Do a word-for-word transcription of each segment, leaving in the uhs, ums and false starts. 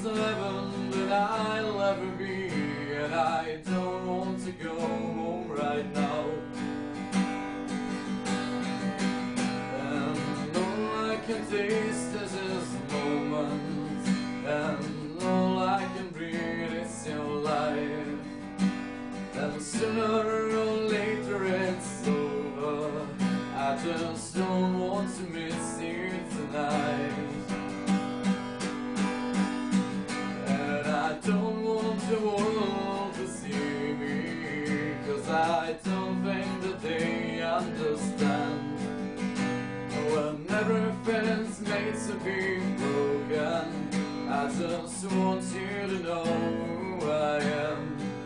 the heaven that I'll ever be, and I don't want to go home right now. And all I can taste is this moment, and all I can breathe is your life. And sooner or later it's over, I just don't want to miss you tonight. And I don't want the world to see me, 'cause I don't think that they understand. When everything's made to be broken, I just want you to know who I am.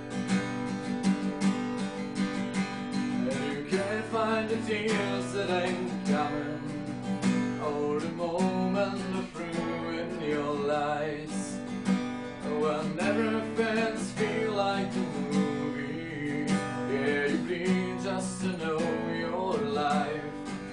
And you can't find the tears that ain't coming, or the moment of through in your lies. When everything's feel like a movie, yeah, you bleed just to know your life.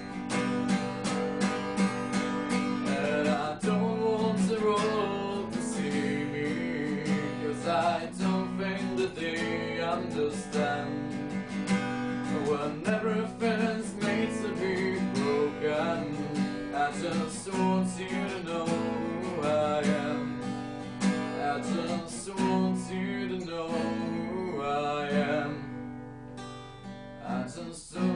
And I don't want the world to see me, 'cause I don't think that they understand. When everything's made to be broken, I just want you to know who I am. I just want you to know who I am. I just don't